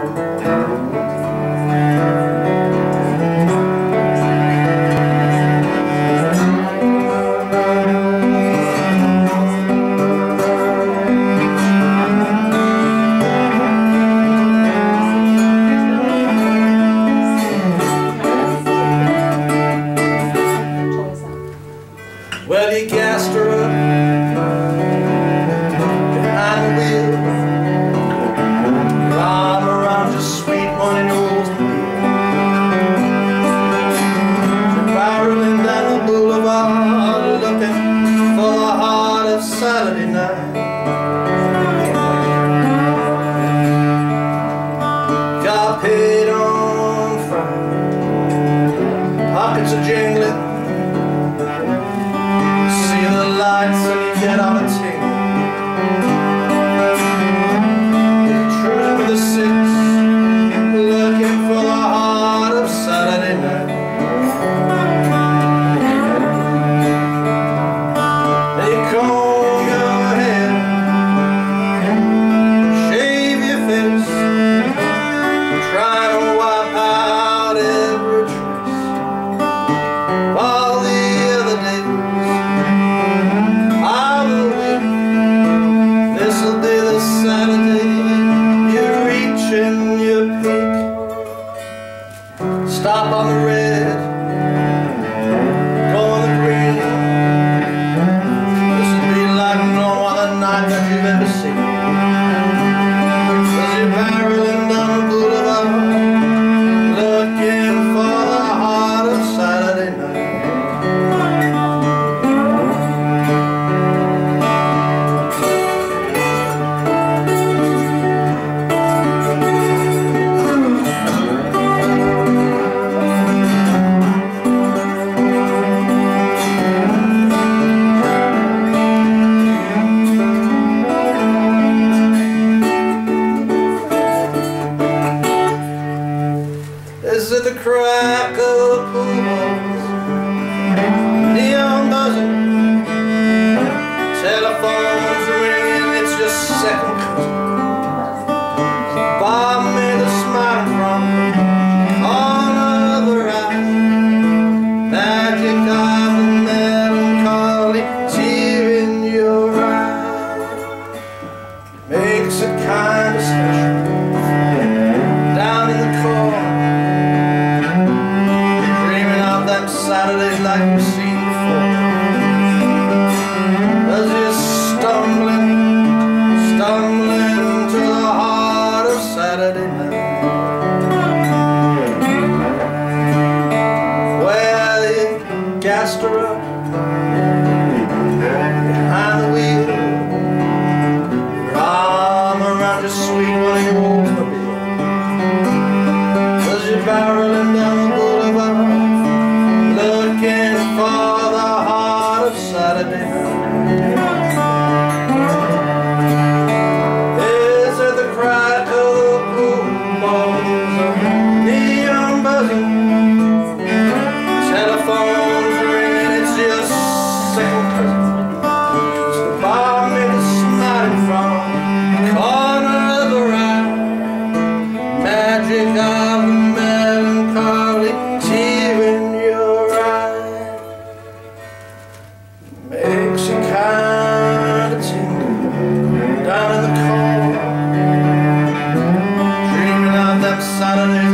Well, you gassed her up behind the wheel, your arm around your sweet one and Oldsmobile, spiraling down the boulevard, looking for the heart of Saturday night. Got paid on Friday, pockets are jingling, lights and you get on a tingle. True with a 6, looking for the heart of Saturday night. And you comb your hair, shave your face, try to wipe out every trace, while the other days this'll be the Saturday you reach and you peak. Stop on the red, go on the green. This'll be like no other night that you've ever seen. 'Cause you're barreling down the boulevard, looking for the heart of Saturday night. Is it the crack of the pool balls, neon buzzing, telephones ringing, it's your second cousin. Bob made a smile from the corner of her eye, magic of the melancholy tear in your eye, makes it kind of special down in the core. Saturdays like we've seen before, as you're stumbling to the heart of Saturday night. Well, you gassed her up behind the wheel, your arm around your sweet one and your Oldsmobile, as you're barreling down the boulevard, looking for the heart of Saturday night. Is it the crack of the pool balls, neon buzzing, telephones ringing, it's your second cousin. It's the bar made a smile from the corner of the eye, magic of the melancholy tear in your eye, makes you kind of tingle down in the cold, dreaming of that Saturday